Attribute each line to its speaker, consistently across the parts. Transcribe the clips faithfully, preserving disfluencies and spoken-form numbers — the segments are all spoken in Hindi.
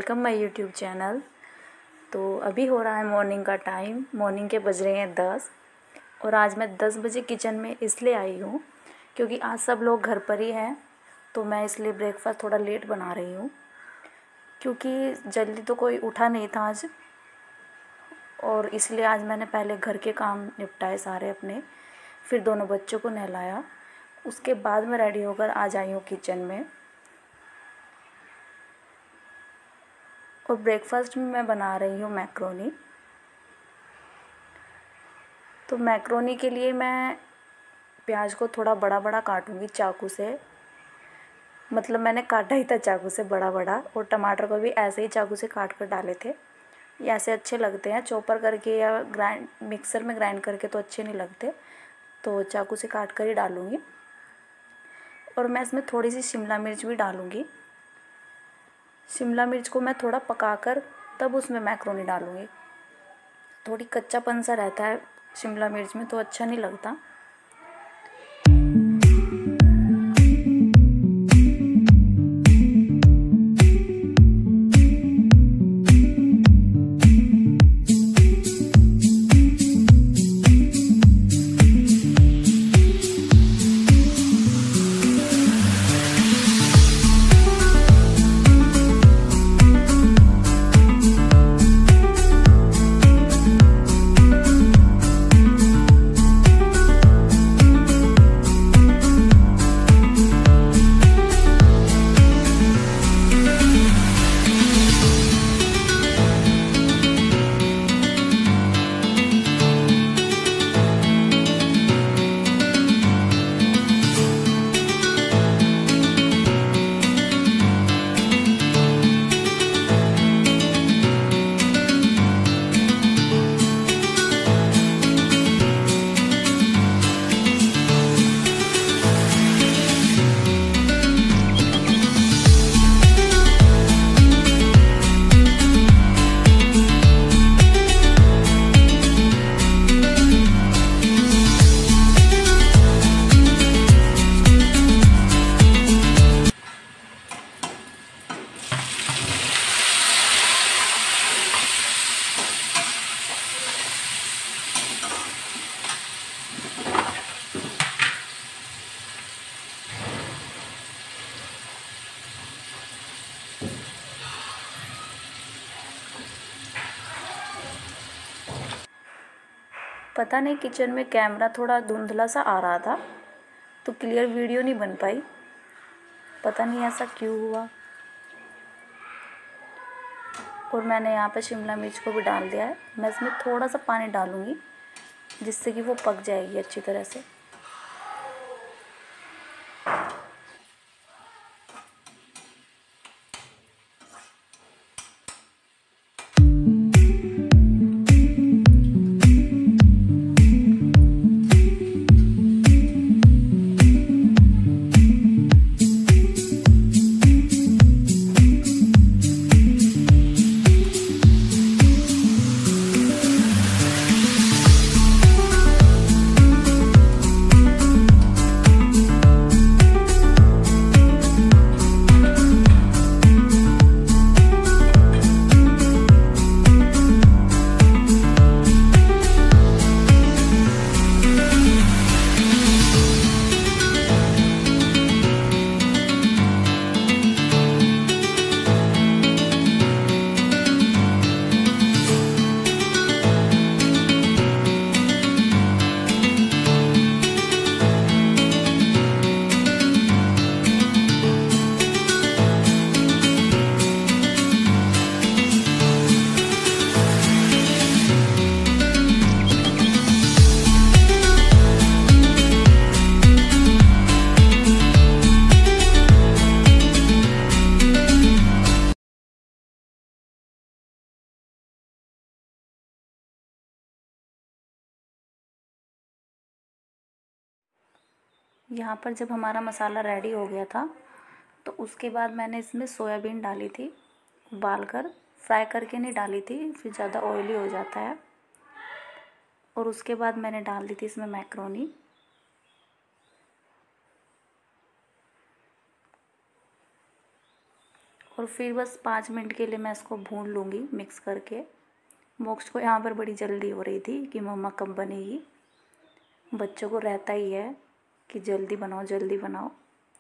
Speaker 1: Welcome my YouTube channel. तो अभी हो रहा है मॉर्निंग का टाइम, मॉर्निंग के बज रहे हैं दस। और आज मैं दस बजे किचन में इसलिए आई हूँ क्योंकि आज सब लोग घर पर ही हैं, तो मैं इसलिए ब्रेकफास्ट थोड़ा लेट बना रही हूँ क्योंकि जल्दी तो कोई उठा नहीं था आज। और इसलिए आज मैंने पहले घर के काम निपटाए सारे अपने, फिर दोनों बच्चों को नहलाया, उसके बाद मैं रेडी होकर आज आई हूँ किचन में। और ब्रेकफास्ट में मैं बना रही हूँ मैक्रोनी। तो मैक्रोनी के लिए मैं प्याज को थोड़ा बड़ा बड़ा काटूँगी चाकू से, मतलब मैंने काटा ही था चाकू से बड़ा बड़ा। और टमाटर को भी ऐसे ही चाकू से काट कर डाले थे, ये ऐसे अच्छे लगते हैं। चॉपर करके या ग्राइंड मिक्सर में ग्राइंड करके तो अच्छे नहीं लगते, तो चाकू से काट कर ही डालूँगी। और मैं इसमें थोड़ी सी शिमला मिर्च भी डालूँगी। शिमला मिर्च को मैं थोड़ा पकाकर तब उसमें मैक्रोनी डालूँगी। थोड़ी कच्चापन सा रहता है शिमला मिर्च में, तो अच्छा नहीं लगता। पता नहीं किचन में कैमरा थोड़ा धुंधला सा आ रहा था, तो क्लियर वीडियो नहीं बन पाई, पता नहीं ऐसा क्यों हुआ। और मैंने यहाँ पे शिमला मिर्च को भी डाल दिया है। मैं इसमें थोड़ा सा पानी डालूँगी जिससे कि वो पक जाएगी अच्छी तरह से। यहाँ पर जब हमारा मसाला रेडी हो गया था तो उसके बाद मैंने इसमें सोयाबीन डाली थी, उबाल कर, फ्राई करके नहीं डाली थी, फिर ज़्यादा ऑयली हो जाता है। और उसके बाद मैंने डाल दी थी इसमें मैक्रोनी। और फिर बस पाँच मिनट के लिए मैं इसको भून लूँगी मिक्स करके। मोक्ष को यहाँ पर बड़ी जल्दी हो रही थी कि मम्मा कब बनेगी। बच्चों को रहता ही है कि जल्दी बनाओ जल्दी बनाओ।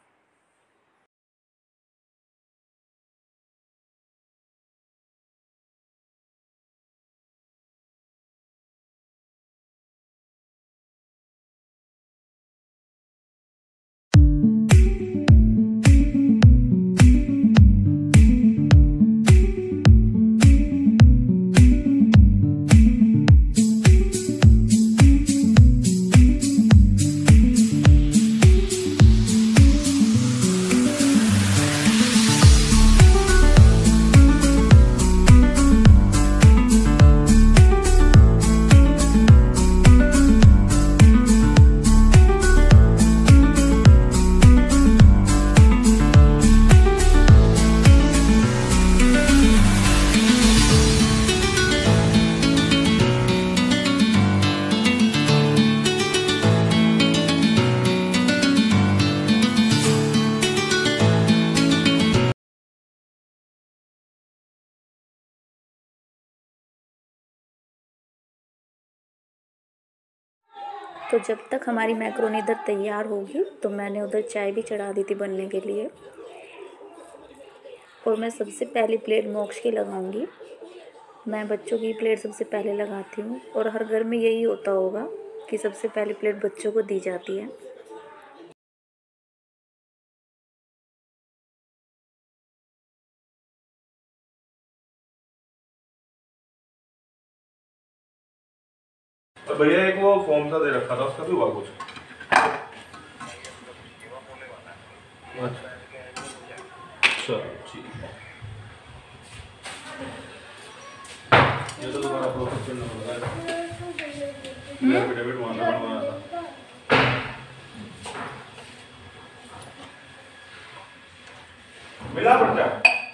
Speaker 1: तो जब तक हमारी मैक्रोनी इधर तैयार होगी तो मैंने उधर चाय भी चढ़ा दी थी बनने के लिए। और मैं सबसे पहली प्लेट मोक्ष की लगाऊंगी। मैं बच्चों की प्लेट सबसे पहले लगाती हूँ और हर घर में यही होता होगा कि सबसे पहली प्लेट बच्चों को दी जाती है।
Speaker 2: तो भैया एक वो फॉर्म सा दे रखा था, उसका भी हुआ कुछ? अच्छा ठीक है, ये तो तुम्हारा प्रोसेस करना होगा। मैं एफिडेविट मांगा बनवाना था। मिला पर्चा?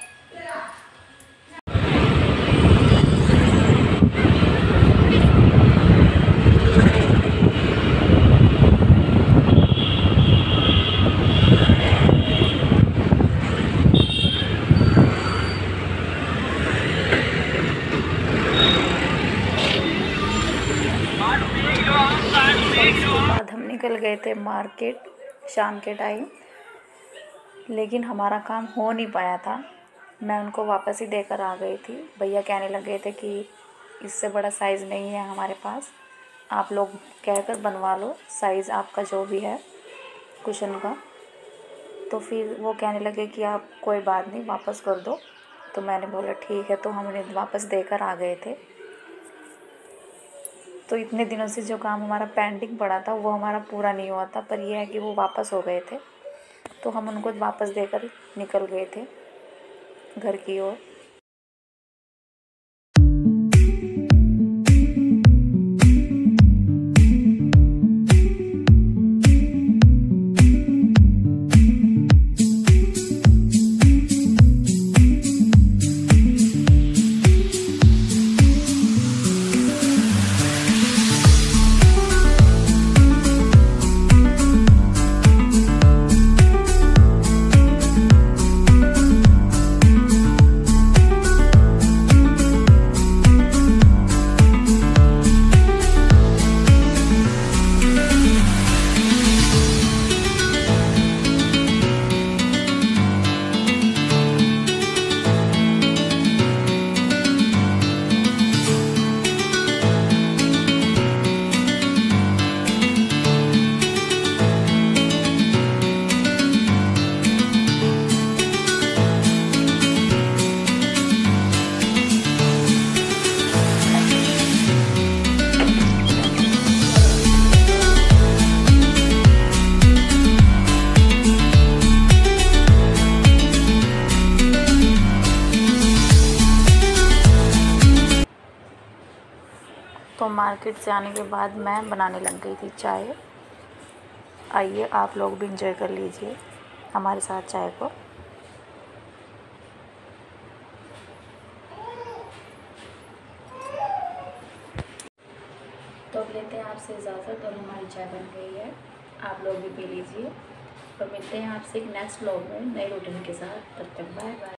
Speaker 1: बाद हम निकल गए थे मार्केट शाम के टाइम, लेकिन हमारा काम हो नहीं पाया था। मैं उनको वापस ही देकर आ गई थी। भैया कहने लगे थे कि इससे बड़ा साइज़ नहीं है हमारे पास, आप लोग कहकर बनवा लो साइज़ आपका जो भी है कुशन का। तो फिर वो कहने लगे कि आप कोई बात नहीं वापस कर दो। तो मैंने बोला ठीक है, तो हम उन्हें वापस देकर आ गए थे। तो इतने दिनों से जो काम हमारा पेंडिंग पड़ा था वो हमारा पूरा नहीं हुआ था, पर यह है कि वो वापस हो गए थे तो हम उनको वापस देकर निकल गए थे घर की ओर। तो मार्केट से आने के बाद मैं बनाने लग गई थी चाय। आइए आप लोग भी इंजॉय कर लीजिए हमारे साथ चाय को। तो अब लेते हैं आपसे इजाज़त और हमारी चाय बन गई है, आप लोग भी पी लीजिए। और मिलते हैं आपसे एक नेक्स्ट व्लॉग में नए रूटीन के साथ। तब तक बाय बाय।